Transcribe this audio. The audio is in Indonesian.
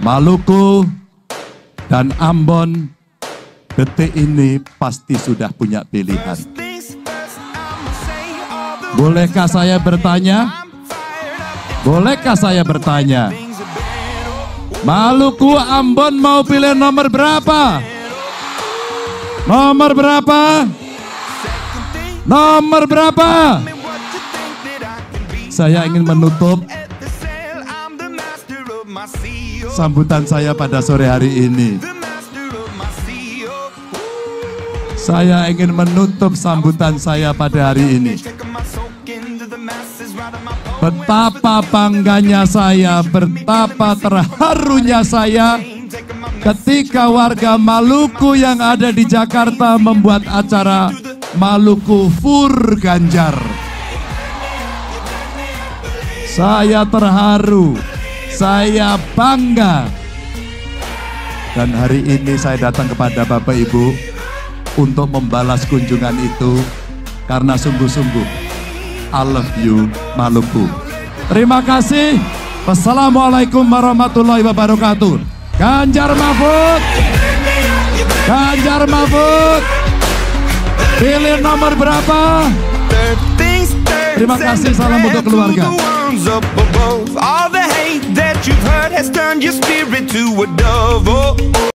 Maluku dan Ambon detik ini pasti sudah punya pilihan. Bolehkah saya bertanya? Bolehkah saya bertanya? Maluku, Ambon mau pilih nomor berapa? Nomor berapa? Nomor berapa? Saya ingin menutup sambutan saya pada sore hari ini. Saya ingin menutup sambutan saya pada hari ini. Betapa bangganya saya, betapa terharunya saya ketika warga Maluku yang ada di Jakarta membuat acara Maluku Fur Ganjar. Saya terharu, saya bangga. Dan hari ini saya datang kepada Bapak Ibu untuk membalas kunjungan itu karena sungguh-sungguh I love you Maluku. Terima kasih. Wassalamualaikum warahmatullahi wabarakatuh. Ganjar Mahfud. Ganjar Mahfud. Pilih nomor berapa? Terima kasih, salam untuk keluarga. All the hate that you've heard has turned your spirit to a dove.